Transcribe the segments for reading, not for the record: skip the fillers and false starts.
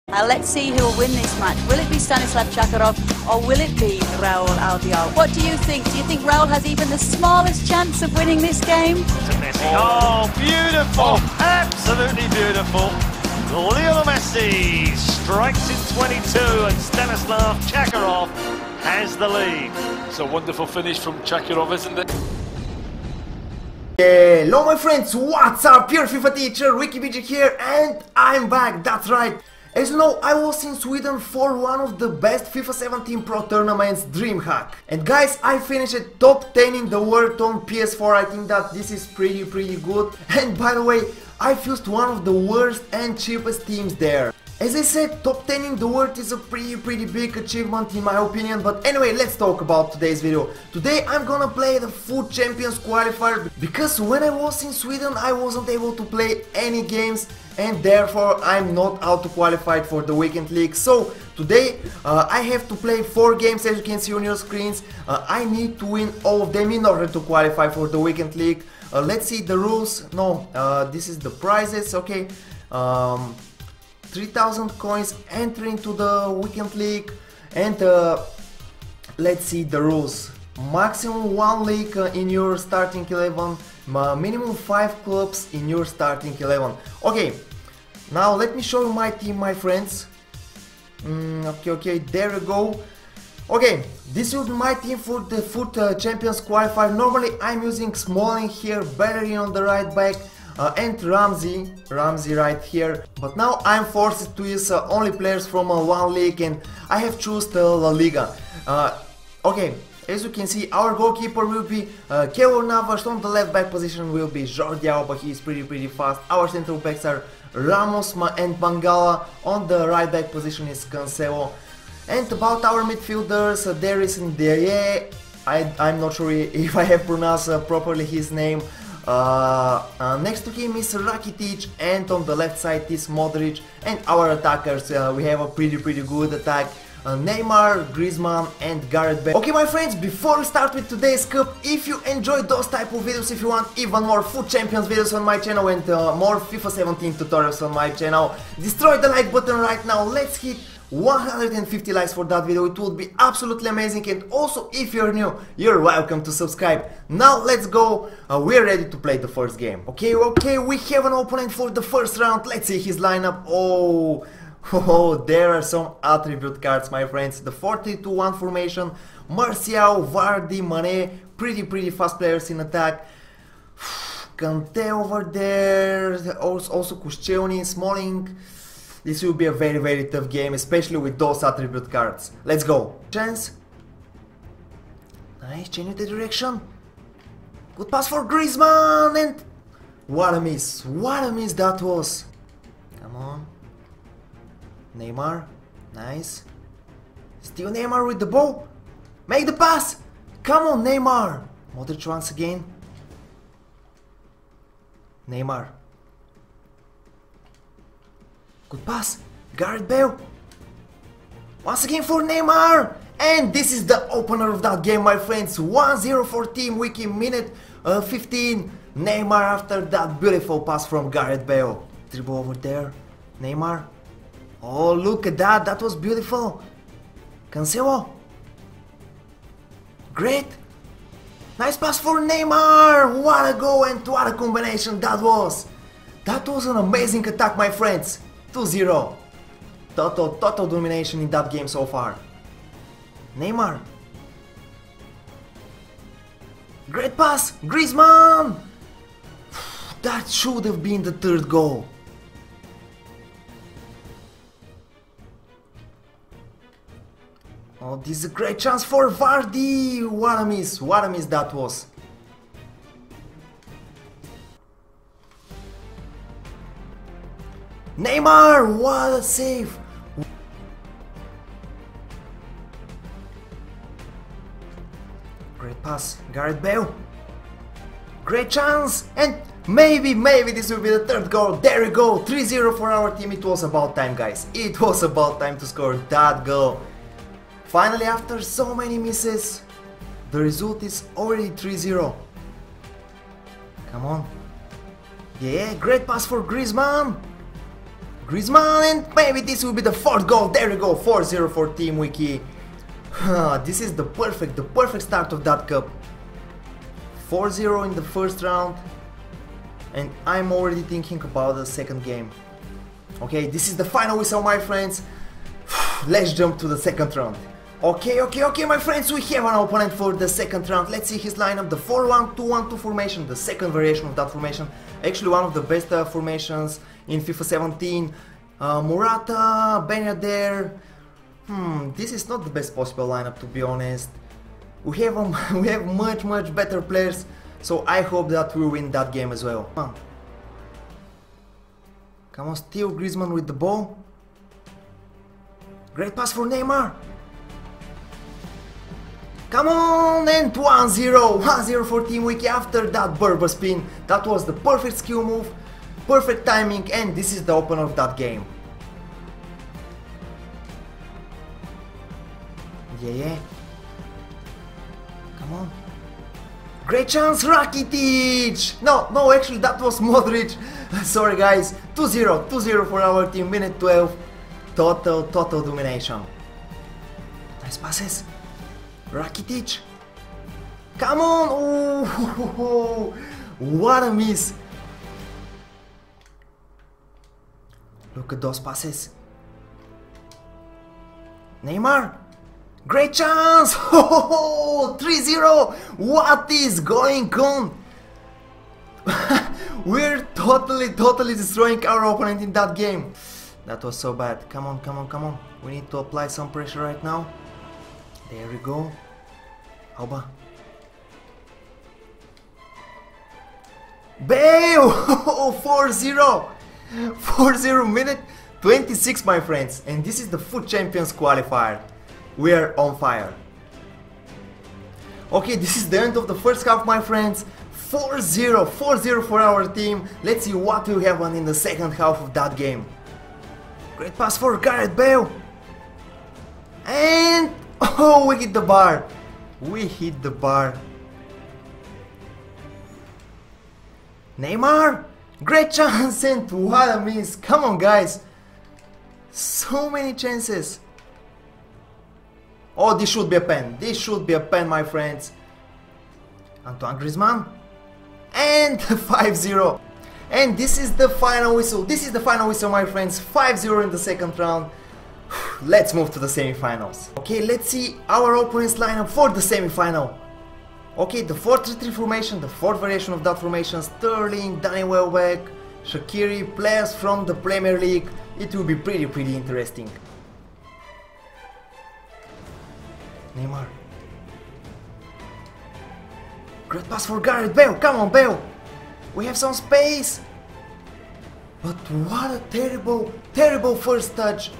Let's see who will win this match. Will it be Stanislav Chakarov or will it be Raul Albiol? What do you think? Do you think Raul has even the smallest chance of winning this game? Oh, beautiful! Absolutely beautiful. Lionel Messi strikes in 22 and Stanislav Chakarov has the lead. It's a wonderful finish from Chakarov, isn't it? Hello my friends, what's up? Your FIFA teacher, Wikibijik here, and I'm back, that's right. As you know, I was in Sweden for one of the best FIFA 17 Pro tournaments, DreamHack. And guys, I finished top 10 in the world on PS4, I think that this is pretty good. And by the way, I fused one of the worst and cheapest teams there. As I said, top 10 in the world is a pretty big achievement in my opinion, but anyway, let's talk about today's video. Today I'm gonna play the FUT Champions Qualifier, because when I was in Sweden I wasn't able to play any games and therefore I'm not auto-qualified for the Weekend League. So today I have to play 4 games, as you can see on your screens. I need to win all of them in order to qualify for the Weekend League. Let's see the rules. No, this is the prizes, okay. 3000 coins entering to the Weekend League, and let's see the rules. Maximum 1 league in your starting 11, minimum 5 clubs in your starting 11. Okay, now let me show you my team, my friends. Okay, there we go. Okay, this will be my team for the FUT Champions Qualifier. Normally I'm using Smalling here, Bellerin on the right back, and Ramsey right here, but now I'm forced to use only players from one league, and I have chosen La Liga. Okay, as you can see, our goalkeeper will be Keylor Navas. On the left back position will be Jordi Alba, he is pretty fast. Our central backs are Ramos and Mangala. On the right back position is Cancelo. And about our midfielders, there is Ndiaye. I'm not sure if I have pronounced properly his name. Next to him is Rakitic, and on the left side is Modric. And our attackers, we have a pretty good attack. Neymar, Griezmann and Gareth Bale. Okay my friends, before we start with today's cup, if you enjoyed those type of videos, if you want even more FUT Champions videos on my channel and more FIFA 17 tutorials on my channel, destroy the like button right now. Let's hit 150 likes for that video, it would be absolutely amazing. And also, if you're new, you're welcome to subscribe. Now let's go, we're ready to play the first game. Okay, we have an opponent for the first round. Let's see his lineup. Oh, there are some attribute cards, my friends. The 4-3-2-1 formation, Martial, Vardy, Mane, pretty fast players in attack. Kante over there, also Koscielny, Smalling. This will be a very tough game, especially with those attribute cards. Let's go. Chance. Nice, changing the direction. Good pass for Griezmann, and what a miss that was. Come on. Neymar, nice. Still Neymar with the ball. Make the pass. Come on, Neymar. Modric once again. Neymar. Good pass. Gareth Bale. Once again for Neymar. And this is the opener of that game, my friends. 1-0 for Team Wiki, minute 15. Neymar after that beautiful pass from Gareth Bale. Dribble over there. Neymar. Oh, look at that. That was beautiful. Cancelo. Great. Nice pass for Neymar. What a goal and what a combination that was. That was an amazing attack, my friends. 2-0. Total domination in that game so far. Neymar. Great pass. Griezmann. That should have been the third goal. Oh, this is a great chance for Vardy. What a miss that was. Neymar, what a save. Great pass, Gareth Bale. Great chance, and maybe this will be the third goal. There we go, 3-0 for our team. It was about time, guys. It was about time to score that goal. Finally, after so many misses, the result is already 3-0. Come on. Yeah, great pass for Griezmann. Griezmann, and maybe this will be the fourth goal. There we go, 4-0 for Team Wiki. This is the perfect start of that cup. 4-0 in the first round, and I'm already thinking about the second game. Okay, this is the final whistle, my friends. Let's jump to the second round. Okay, my friends, we have an opponent for the second round. Let's see his lineup, the 4-1-2-1-2 formation, the second variation of that formation. Actually one of the best formations in FIFA 17. Morata, Ben Yedder. This is not the best possible lineup, to be honest. We have much better players, so I hope that we win that game as well. Come on, still Griezmann with the ball. Great pass for Neymar. Come on, and 1-0 for Team Wiki after that Berber spin. That was the perfect skill move, perfect timing, and this is the opener of that game. Yeah. Come on. Great chance, Rakitic! No, actually that was Modric. Sorry guys, 2-0 for our team, minute 12. Total domination. Nice passes. Rakitic. Come on! Ooh, what a miss. Look at those passes. Neymar. Great chance! 3-0! What is going on? We're totally destroying our opponent in that game. That was so bad. Come on. We need to apply some pressure right now. There we go. Auba. Bale! 4-0! 4-0, minute 26, my friends. And this is the FUT Champions qualifier. We are on fire. Okay, this is the end of the first half, my friends. 4-0 for our team. Let's see what will happen in the second half of that game. Great pass for Gareth Bale. And we hit the bar. Neymar. Great chance, and what a miss. Come on, guys. So many chances. Oh, this should be a pen. My friends. Antoine Griezmann. And 5-0. And this is the final whistle. My friends. 5-0 in the second round. Let's move to the semi-finals. Okay, let's see our opponent's lineup for the semi-final. Okay, the 4-3-3 formation, the fourth variation of that formation. Sterling, Danny Welbeck, Shaqiri, players from the Premier League. It will be pretty interesting. Neymar. Great pass for Gareth Bale. Come on, Bale. We have some space. But what a terrible first touch.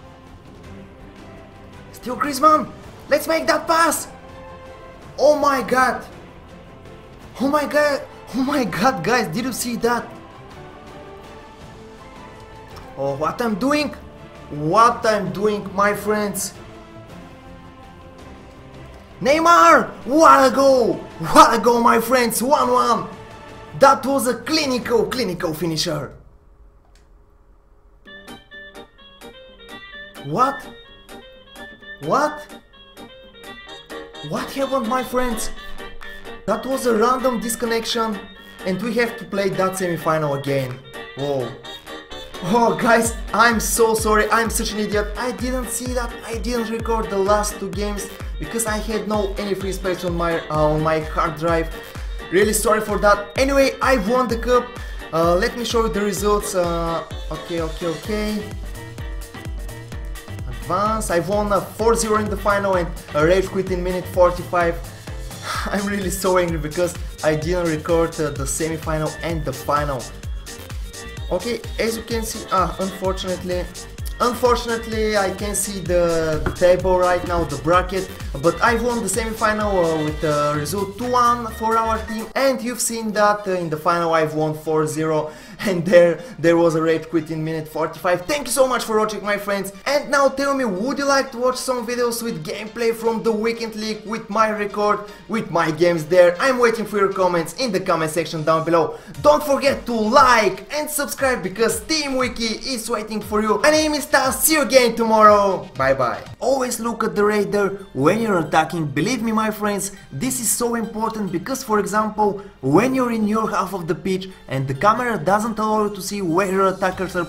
Still Griezmann. Let's make that pass. Oh my god. Guys, did you see that? Oh, what I'm doing, my friends. Neymar! What a goal, my friends. 1-1. That was a clinical finisher. What happened, my friends? That was a random disconnection, and we have to play that semi-final again. Whoa. Oh guys, I'm so sorry, I'm such an idiot. I didn't see that. I didn't record the last two games because I had any free space on my hard drive. Really sorry for that. Anyway, I won the cup. Let me show you the results. Okay. Advance. I won a 4-0 in the final and a rage quit in minute 45. I'm really so angry because I didn't record the semi-final and the final. Okay, as you can see, unfortunately I can see the table right now, the bracket, but I won the semi-final with the result 2-1 for our team, and you've seen that in the final I've won 4-0, and there was a rage quit in minute 45. Thank you so much for watching, my friends. And now tell me, would you like to watch some videos with gameplay from the Weekend League, with my record, with my games there? I'm waiting for your comments in the comment section down below. Don't forget to like and subscribe, because Team Wiki is waiting for you. My name is Tas, see you again tomorrow. Bye bye. Always look at the radar when you're attacking. Believe me, my friends, this is so important, because for example, when you're in your half of the pitch and the camera doesn't allow you to see where your attackers are